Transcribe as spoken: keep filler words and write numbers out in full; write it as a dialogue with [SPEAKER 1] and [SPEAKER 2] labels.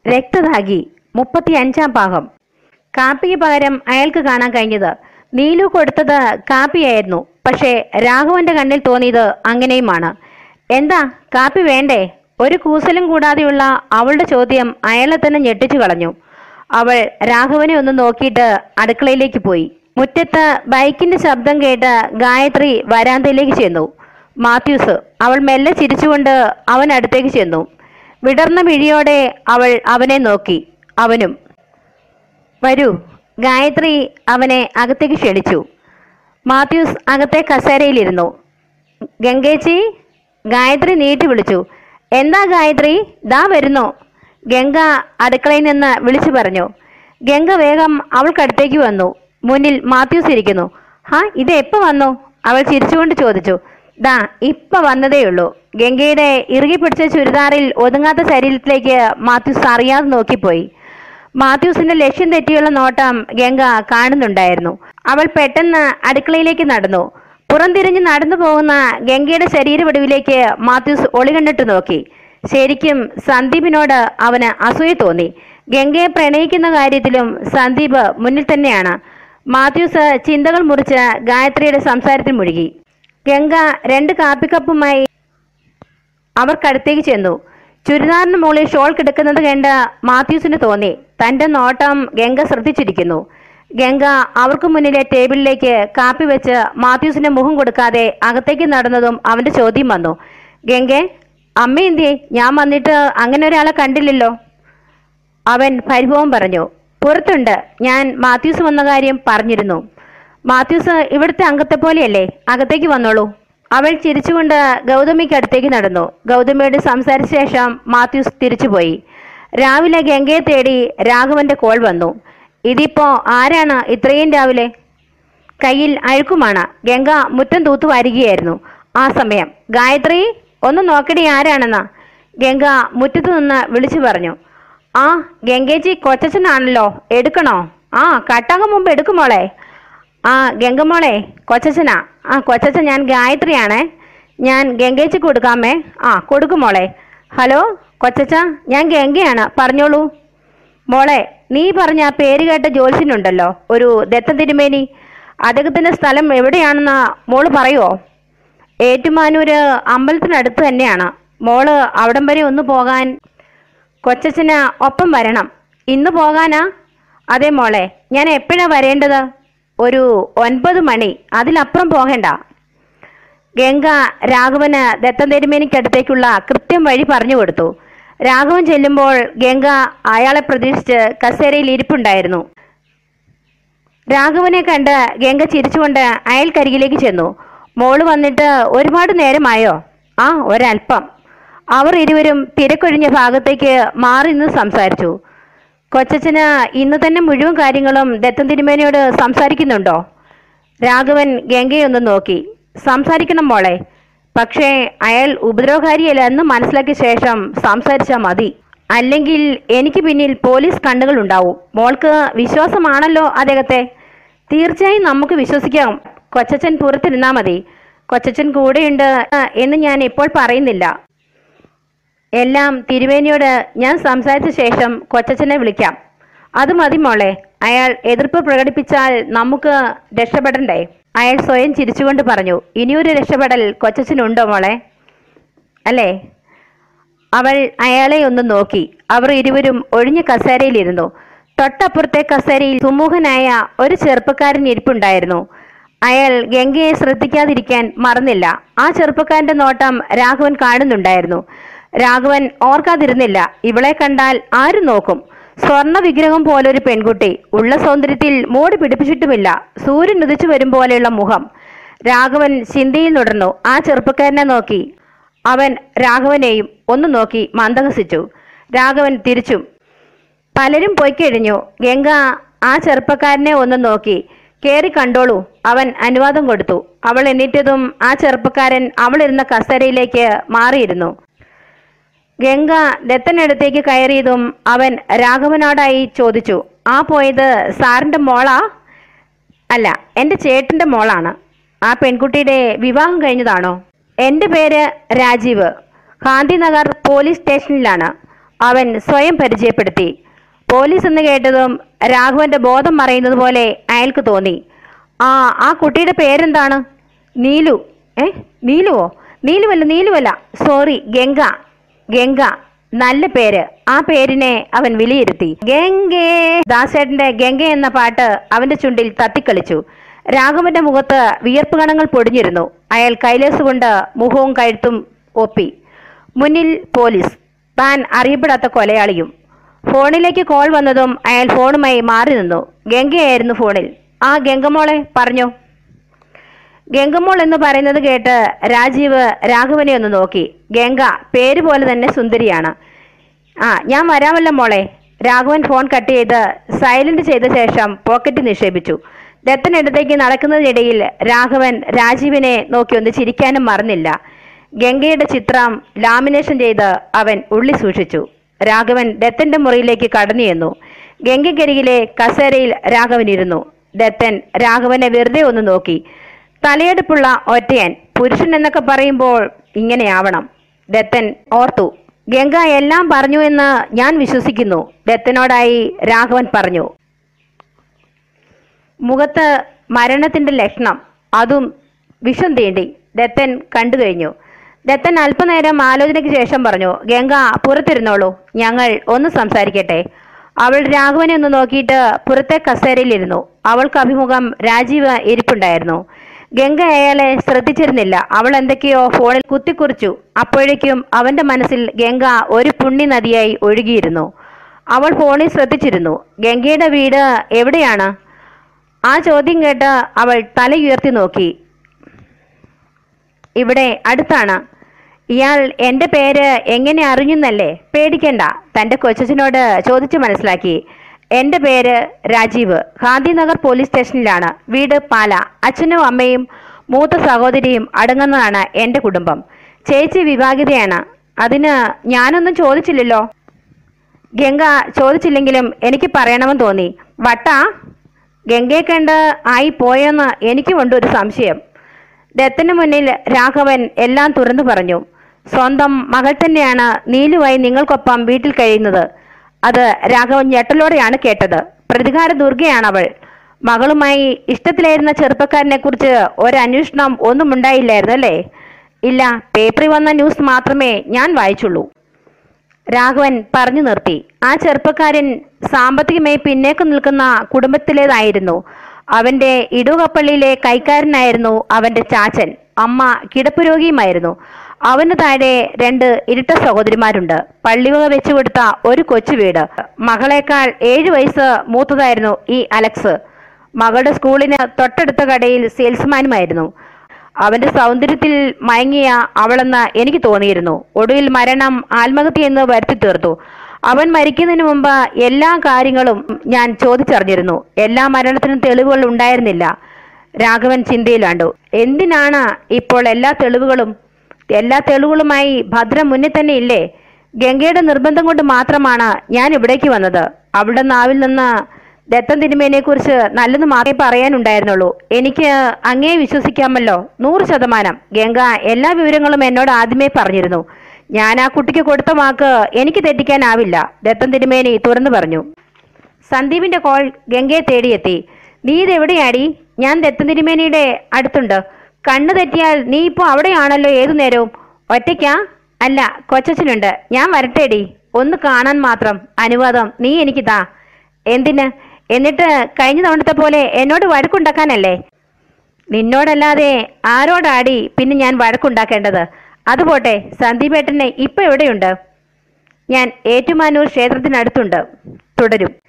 [SPEAKER 1] രക്തദാഹി മുപ്പത്തി അഞ്ചാം ഭാഗം. കാപ്പിക്ക് പകരം അയാൾക്ക് കാണാൻ കഴിഞ്ഞത് നീലു കൊടുത്തത് കാപ്പിയായിരുന്നു. പക്ഷേ രാഘവന്റെ കണ്ണിൽ തോന്നിയത് അങ്ങനെയുമാണ്. എന്താ കാപ്പി വേണ്ടേ? ഒരു കൂസലും കൂടാതെയുള്ള അവളുടെ ചോദ്യം അയാളെ തന്നെ ഞെട്ടിച്ചു കളഞ്ഞു. അവൾ രാഘവനെ ഒന്ന് നോക്കിയിട്ട് അടുക്കളയിലേക്ക് പോയി. മുറ്റത്ത് ബൈക്കിന്റെ ശബ്ദം കേട്ട് ഗായത്രി വരാന്തയിലേക്ക് ചെന്നു. മാത്യൂസ്. അവൾ മെല്ലെ ചിരിച്ചുകൊണ്ട് അവൻ അടുത്തേക്ക് ചെന്നു. വിടർന്ന മിഴിയോടെ അവൾ അവനെ നോക്കി. അവനും. വരൂ. ഗായത്രി അവനെ അകത്തേക്ക് ക്ഷണിച്ചു. മാത്യൂസ് അകത്തെ കസേരയിലിരുന്നു. ഗംഗേച്ചി. ഗായത്രി നീട്ടി വിളിച്ചു. എന്താ ഗായത്രി? ദാ വരുന്നു. ഗംഗ അടുക്കളയിൽ നിന്ന് വിളിച്ചു പറഞ്ഞു. ഗംഗ വേഗം അവൾക്കടുത്തേക്ക് വന്നു. മുന്നിൽ മാത്യൂസ് ഇരിക്കുന്നു. ഹാ, ഇത് എപ്പോൾ വന്നു? അവൾ ചിരിച്ചുകൊണ്ട് ചോദിച്ചു. ദാ ഇപ്പൊ വന്നതേയുള്ളൂ. ഗംഗയുടെ ഇറുകി പിടിച്ച ചുരിദാറിൽ ഒതുങ്ങാത്ത ശരീരത്തിലേക്ക് മാത്യൂസ് അറിയാതെ നോക്കിപ്പോയി. മാത്യൂസിന്റെ ലക്ഷ്യം തെറ്റിയുള്ള നോട്ടം ഗംഗ കാണുന്നുണ്ടായിരുന്നു. അവൾ പെട്ടെന്ന് അടുക്കളയിലേക്ക് നടന്നു. പുറംതിരിഞ്ഞ് നടന്നു പോകുന്ന ഗംഗയുടെ ശരീരവടിവിലേക്ക് മാത്യൂസ് ഒളികണ്ടിട്ട് നോക്കി. ശരിക്കും സന്ദീപിനോട് അവന് അസൂയ തോന്നി. ഗംഗയെ പ്രണയിക്കുന്ന കാര്യത്തിലും സന്ദീപ് മുന്നിൽ തന്നെയാണ്. മാത്യൂസ് ചിന്തകൾ മുറിച്ച് ഗായത്രിയുടെ സംസാരത്തിൽ മുഴുകി. ഗംഗ രണ്ട് കാപ്പിക്കപ്പുമായി അവർക്കടുത്തേക്ക് ചെന്നു. ചുരിദാറിന് മുകളിൽ ഷോൾ കിടക്കുന്നത് കണ്ട് മാത്യൂസിന് തോന്നി തന്റെ നോട്ടം ഗംഗ ശ്രദ്ധിച്ചിരിക്കുന്നു. ഗംഗ അവർക്ക് മുന്നിലെ ടേബിളിലേക്ക് കാപ്പി വെച്ച് മാത്യൂസിന്റെ മുഖം കൊടുക്കാതെ അകത്തേക്ക് നടന്നതും അവന്റെ ചോദ്യം വന്നു. ഗംഗെ, അമ്മ എന്തിയെ? ഞാൻ വന്നിട്ട് അങ്ങനെ ഒരാളെ കണ്ടില്ലല്ലോ. അവൻ പരിഭവം പറഞ്ഞു. പുറത്തുണ്ട്. ഞാൻ മാത്യൂസ് വന്ന കാര്യം പറഞ്ഞിരുന്നു. മാത്യൂസ് ഇവിടുത്തെ അംഗത്തെ പോലെയല്ലേ? അകത്തേക്ക് വന്നോളൂ. അവൾ ചിരിച്ചുകൊണ്ട് ഗൗതമിക്ക് അടുത്തേക്ക് നടന്നു. ഗൗതമിയോട് സംസാരിച്ച ശേഷം മാത്യൂസ് തിരിച്ചുപോയി. രാവിലെ ഗംഗയെ തേടി രാഘവന്റെ കോൾ വന്നു. ഇതിപ്പോ ആരാണ് ഇത്രയും രാവിലെ? കയ്യിൽ അഴുക്കുമാണ്. ഗംഗ മുറ്റം തൂത്തു വാരുകയായിരുന്നു. ആ സമയം ഗായത്രി, ഒന്ന് നോക്കടി ആരാണെന്ന് ഗംഗ മുറ്റത്തു നിന്ന് വിളിച്ചു പറഞ്ഞു. ആ, ഗംഗേച്ചി കൊച്ചച്ഛനാണല്ലോ. എടുക്കണോ? ആ, കട്ടാങ്ങ് മുമ്പ് എടുക്കുമോളെ. ആ ഗംഗമോളെ, കൊച്ചച്ഛനാ. ആ കൊച്ചച്ഛൻ, ഞാൻ ഗായത്രിയാണേ. ഞാൻ ഗംഗേച്ചി കൊടുക്കാമേ. ആ കൊടുക്കുമോളെ. ഹലോ കൊച്ചച്ഛ, ഞാൻ ഗംഗയാണ്. പറഞ്ഞോളൂ. മോളെ, നീ പറഞ്ഞ ആ പേര് കേട്ട ജോത്സ്യനുണ്ടല്ലോ, ഒരു ദത്തൻ തിരുമേനി, അദ്ദേഹത്തിന്റെ സ്ഥലം എവിടെയാണെന്ന് മോള് പറയുമോ? ഏറ്റുമാനൂര് അമ്പലത്തിനടുത്ത് തന്നെയാണ്. മോള് അവിടം വരെ ഒന്ന് പോകാൻ കൊച്ചച്ഛന് ഒപ്പം വരണം. ഇന്ന് പോകാനാ? അതെ മോളെ. ഞാൻ എപ്പോഴാണ് വരേണ്ടത്? ഒരു ഒൻപത് മണി, അതിലപ്പുറം പോകണ്ട. ഗംഗ രാഘവന് ദത്തൻ തിരുമേനിക്കടുത്തേക്കുള്ള കൃത്യം വഴി പറഞ്ഞു കൊടുത്തു. രാഘവൻ ചെല്ലുമ്പോൾ ഗംഗ അയാളെ പ്രതീക്ഷിച്ച് കസേരയിൽ ഇരിപ്പുണ്ടായിരുന്നു. രാഘവനെ കണ്ട് ഗംഗ ചിരിച്ചുകൊണ്ട് അയാൾക്കരികിലേക്ക് ചെന്നു. മോള് വന്നിട്ട് ഒരുപാട് നേരമായോ? ആ, ഒരൽപ്പം. അവർ ഇരുവരും തിരക്കൊഴിഞ്ഞ ഭാഗത്തേക്ക് മാറി നിന്ന് സംസാരിച്ചു. കൊച്ചച്ഛന് ഇന്ന് തന്നെ മുഴുവൻ കാര്യങ്ങളും ദത്തൻ തിരുമേനിയോട് സംസാരിക്കുന്നുണ്ടോ? രാഘവൻ ഗംഗയൊന്ന് നോക്കി. സംസാരിക്കണം മോളെ, പക്ഷേ അയാൾ ഉപദ്രവകാരിയല്ല എന്ന് മനസ്സിലാക്കിയ ശേഷം സംസാരിച്ചാൽ മതി. അല്ലെങ്കിൽ എനിക്ക് പിന്നിൽ പോലീസ് കണ്ണുകൾ ഉണ്ടാവും. മോൾക്ക് വിശ്വാസമാണല്ലോ അദ്ദേഹത്തെ. തീർച്ചയായും നമുക്ക് വിശ്വസിക്കാം. കൊച്ചച്ഛൻ പുറത്തിരുന്നാ മതി. കൊച്ചച്ഛൻ കൂടെയുണ്ട് എന്ന് ഞാൻ ഇപ്പോൾ പറയുന്നില്ല. എല്ലാം തിരുവേനിയോട് ഞാൻ സംസാരിച്ച ശേഷം കൊച്ചച്ഛനെ വിളിക്കാം. അത് മതി മോളെ. അയാൾ എതിർപ്പ് പ്രകടിപ്പിച്ചാൽ നമുക്ക് രക്ഷപ്പെടണ്ടേ? അയാൾ സ്വയം ചിരിച്ചുകൊണ്ട് പറഞ്ഞു. ഇനിയൊരു രക്ഷപ്പെടൽ കൊച്ചച്ഛനുണ്ടോ മോളെ? അല്ലേ? അവൾ അയാളെ ഒന്ന് നോക്കി. അവർ ഇരുവരും ഒഴിഞ്ഞ കസേരയിലിരുന്നു. തൊട്ടപ്പുറത്തെ കസേരയിൽ സുമുഖനായ ഒരു ചെറുപ്പക്കാരൻ ഇരിപ്പുണ്ടായിരുന്നു. അയാൾ ഗംഗയെ ശ്രദ്ധിക്കാതിരിക്കാൻ മറന്നില്ല. ആ ചെറുപ്പക്കാരന്റെ നോട്ടം രാഘവൻ കാണുന്നുണ്ടായിരുന്നു. രാഘവൻ ഓർക്കാതിരുന്നില്ല. ഇവളെ കണ്ടാൽ ആരും നോക്കും. സ്വർണ്ണ വിഗ്രഹം പോലൊരു പെൺകുട്ടി, ഉള്ള സൗന്ദര്യത്തിൽ മൂടി പിടിപ്പിച്ചിട്ടുമില്ല. സൂര്യൻ ഉദിച്ചു വരും പോലെയുള്ള മുഖം. രാഘവൻ ചിന്തയിൽ തുടർന്നു. ആ ചെറുപ്പക്കാരനെ നോക്കി. അവൻ രാഘവനെയും ഒന്ന് നോക്കി മന്ദഹസിച്ചു. രാഘവൻ തിരിച്ചും. പലരും പൊയ്ക്കഴിഞ്ഞു. ഗംഗ ആ ചെറുപ്പക്കാരനെ ഒന്ന് നോക്കി. കേറി കണ്ടോളൂ. അവൻ അനുവാദം കൊടുത്തു. അവൾ എണീറ്റതും ആ ചെറുപ്പക്കാരൻ അവളിരുന്ന കസേരയിലേക്ക് മാറിയിരുന്നു. ഗംഗ ദത്തനടുത്തേക്ക് കയറിയതും അവൻ രാഘവനോടായി ചോദിച്ചു. ആ പോയത് സാറിന്റെ മോളാ? അല്ല, എൻ്റെ ചേട്ടന്റെ മോളാണ്. ആ പെൺകുട്ടിയുടെ വിവാഹം കഴിഞ്ഞതാണോ? എൻ്റെ പേര് രാജീവ്. ഗാന്ധിനഗർ പോലീസ് സ്റ്റേഷനിലാണ്. അവൻ സ്വയം പരിചയപ്പെടുത്തി. പോലീസ് എന്ന് കേട്ടതും രാഘവന്റെ ബോധം മറയുന്നത് പോലെ അയാൾക്ക് തോന്നി. ആ ആ കുട്ടിയുടെ പേരെന്താണ്? നീലു. ഏ നീലുവോ? നീലുവല്ല നീലുവല്ല സോറി, ഗംഗ. ഗംഗ, നല്ല പേര്. ആ പേരിനെ അവൻ വിലയിരുത്തി. ഗംഗേ. ദാസേട്ടന്റെ ഗംഗ എന്ന പാട്ട് അവന്റെ ചുണ്ടിൽ തത്തിക്കളിച്ചു. രാഘവന്റെ മുഖത്ത് വിയർപ്പ് കണങ്ങൾ പൊടിഞ്ഞിരുന്നു. അയാൾ കൈലേസ് കൊണ്ട് മുഖവും കഴുത്തും ഒപ്പി. മുന്നിൽ പോലീസ്, താൻ അറിയപ്പെടാത്ത കൊലയാളിയും. ഫോണിലേക്ക് കോൾ വന്നതും അയാൾ ഫോണുമായി മാറി നിന്നു. ഗംഗയായിരുന്നു ഫോണിൽ. ആ ഗംഗമോളെ പറഞ്ഞോ. ഗംഗമോൾ എന്ന് പറയുന്നത് കേട്ട് രാജീവ് രാഘവനെ ഒന്ന് നോക്കി. ഗംഗ പേര് പോലെ തന്നെ സുന്ദരിയാണ്. ആ ഞാൻ വരാമല്ലോ മോളെ. രാഘവൻ ഫോൺ കട്ട് ചെയ്ത് സൈലന്റ് ചെയ്ത ശേഷം പോക്കറ്റിൽ നിക്ഷേപിച്ചു. ദത്തനടുത്തേക്ക് നടക്കുന്നതിനിടയിൽ രാഘവൻ രാജീവിനെ നോക്കി ഒന്ന് ചിരിക്കാനും മറന്നില്ല. ഗംഗയുടെ ചിത്രം ലാമിനേഷൻ ചെയ്ത് അവൻ ഉള്ളി സൂക്ഷിച്ചു. രാഘവൻ ദത്തന്റെ മുറിയിലേക്ക് കടന്നു ചെന്നു. ഗംഗയ്ക്കരികിലെ കസേരയിൽ രാഘവൻ ഇരുന്നു. ദത്തൻ രാഘവനെ വെറുതെ ഒന്ന് നോക്കി. തലയെടുപ്പുള്ള ഒറ്റയൻ, പുരുഷൻ എന്നൊക്കെ പറയുമ്പോൾ ഇങ്ങനെയാവണം, ദത്തൻ ഓർത്തു. ഗംഗ എല്ലാം പറഞ്ഞു എന്ന് ഞാൻ വിശ്വസിക്കുന്നു, ദത്തനോടായി രാഘവൻ പറഞ്ഞു. മുഖത്ത് മരണത്തിന്റെ ലക്ഷണം, അതും വിഷം തീണ്ടി ദത്തൻ കണ്ടു കഴിഞ്ഞു. ദത്തൻ അല്പനേരം ആലോചനയ്ക്ക് ശേഷം പറഞ്ഞു, ഗംഗ പുറത്തിരുന്നോളൂ, ഞങ്ങൾ ഒന്ന് സംസാരിക്കട്ടെ. അവൾ രാഘവനെ ഒന്ന് നോക്കിയിട്ട് പുറത്തെ കസേരയിലിരുന്നു. അവൾക്ക് അഭിമുഖം രാജീവ് ഇരിപ്പുണ്ടായിരുന്നു. ഗംഗ അയാളെ ശ്രദ്ധിച്ചിരുന്നില്ല. അവൾ എന്തൊക്കെയോ ഫോണിൽ കുത്തിക്കുറിച്ചു. അപ്പോഴേക്കും അവന്റെ മനസ്സിൽ ഗംഗ ഒരു പുണ്യ നദിയായി ഒഴുകിയിരുന്നു. അവൾ ഫോണിൽ ശ്രദ്ധിച്ചിരുന്നു. ഗംഗയുടെ വീട് എവിടെയാണ്? ആ ചോദ്യം കേട്ട് അവൾ തലയുയർത്തി നോക്കി. ഇവിടെ അടുത്താണ്. ഇയാൾ എൻ്റെ പേര് എങ്ങനെ അറിഞ്ഞെന്നല്ലേ? പേടിക്കണ്ട, തൻ്റെ കൊച്ചച്ഛനോട് ചോദിച്ചു മനസ്സിലാക്കി. എൻ്റെ പേര് രാജീവ്, ഗാന്ധിനഗർ പോലീസ് സ്റ്റേഷനിലാണ് വീട്. പാല. അച്ഛനും അമ്മയും മൂത്ത സഹോദരിയും അടങ്ങുന്നതാണ് എൻ്റെ കുടുംബം. ചേച്ചി വിവാഹിതയാണ്. അതിന് ഞാനൊന്നും ചോദിച്ചില്ലല്ലോ. ഗംഗ ചോദിച്ചില്ലെങ്കിലും എനിക്ക് പറയണമെന്ന് തോന്നി. വട്ടാ, ഗംഗയെ കണ്ട് ആയി പോയെന്ന് എനിക്കുമുണ്ട് ഒരു സംശയം. ദത്തന് മുന്നിൽ രാഘവൻ എല്ലാം തുറന്നു പറഞ്ഞു. സ്വന്തം മകൾ തന്നെയാണ് നീലുവായി നിങ്ങൾക്കൊപ്പം വീട്ടിൽ കഴിയുന്നത്. അത് രാഘവൻ ഞെട്ടലോടെയാണ് കേട്ടത്. പ്രതികാര ദുർഗയാണവൾ. മകളുമായി ഇഷ്ടത്തിലായിരുന്ന ചെറുപ്പക്കാരനെ കുറിച്ച് ഒരന്വേഷണം ഒന്നും ഉണ്ടായില്ലായിരുന്നു അല്ലേ? ഇല്ല, പേപ്പറിൽ വന്ന ന്യൂസ് മാത്രമേ ഞാൻ വായിച്ചുള്ളൂ. രാഘവൻ പറഞ്ഞു നിർത്തി. ആ ചെറുപ്പക്കാരൻ സാമ്പത്തികമായി പിന്നേക്ക് നിൽക്കുന്ന കുടുംബത്തിലേതായിരുന്നു. അവന്റെ ഇടുകപ്പള്ളിയിലെ കൈക്കാരനായിരുന്നു അവന്റെ ചാച്ചൻ. അമ്മ കിടപ്പ് രോഗിയുമായിരുന്നു. അവന് താഴെ രണ്ട് ഇരട്ട സഹോദരിമാരുണ്ട്. പള്ളിവക വെച്ചു കൊടുത്ത ഒരു കൊച്ചു വീട്. മകളേക്കാൾ ഏഴു വയസ്സ് മൂത്തതായിരുന്നു ഈ അലക്സ്. മകളുടെ സ്കൂളിന് തൊട്ടടുത്ത കടയിൽ സെയിൽസ്മാനുമായിരുന്നു. അവന്റെ സൗന്ദര്യത്തിൽ മയങ്ങിയ അവളെന്ന് എനിക്ക് തോന്നിയിരുന്നു. ഒടുവിൽ മരണം ആത്മഹത്യ എന്ന് വരുത്തി തീർത്തു. അവൻ മരിക്കുന്നതിന് മുമ്പ് എല്ലാ കാര്യങ്ങളും ഞാൻ ചോദിച്ചറിഞ്ഞിരുന്നു. എല്ലാ മരണത്തിനും തെളിവുകൾ ഉണ്ടായിരുന്നില്ല. രാഘവൻ ചിന്തയിലാണ്ടു. എന്തിനാണ് ഇപ്പോൾ എല്ലാ തെളിവുകളും? എല്ലാ തെളിവുകളുമായി ഭദ്രം മുന്നിൽ തന്നെ ഇല്ലേ? ഗംഗയുടെ നിർബന്ധം കൊണ്ട് മാത്രമാണ് ഞാൻ ഇവിടേക്ക് വന്നത്. അവളുടെ നാവിൽ നിന്ന് ദത്തൻ തിരുമേനിയെ കുറിച്ച് നല്ലത് മാത്രമേ പറയാനുണ്ടായിരുന്നുള്ളൂ. എനിക്ക് അങ്ങേ വിശ്വസിക്കാമല്ലോ, നൂറ് ശതമാനം. ഗംഗ എല്ലാ വിവരങ്ങളും എന്നോട് ആദ്യമേ പറഞ്ഞിരുന്നു. ഞാൻ ആ കുട്ടിക്ക് കൊടുത്ത വാക്ക് എനിക്ക് തെറ്റിക്കാനാവില്ല, ദത്തൻ തിരുമേനി തുറന്നു പറഞ്ഞു. സന്ദീപിന്റെ കോൾ ഗംഗയെ തേടിയെത്തി. നീ ഇതെവിടെയാടി? ഞാൻ ദത്തൻ തിരുമേനിയുടെ അടുത്തുണ്ട്. കണ്ണു തെറ്റിയാൽ നീ ഇപ്പോൾ അവിടെയാണല്ലോ ഏതു നേരവും. ഒറ്റയ്ക്കാ? അല്ല, കൊച്ചച്ഛനുണ്ട്. ഞാൻ വരട്ടേടി, ഒന്ന് കാണാൻ മാത്രം. അനുവാദം നീ എനിക്ക് താ. എന്തിന്? എന്നിട്ട് കഴിഞ്ഞ തവണത്തെ പോലെ എന്നോട് വഴക്കുണ്ടാക്കാനല്ലേ? നിന്നോടല്ലാതെ ആരോടാടി പിന്നെ ഞാൻ വഴക്കുണ്ടാക്കേണ്ടത്? അതുപോട്ടെ, സന്ദീപേട്ടനെ ഇപ്പൊ എവിടെയുണ്ട്? ഞാൻ ഏറ്റുമാനൂർ ക്ഷേത്രത്തിനടുത്തുണ്ട്. തുടരും.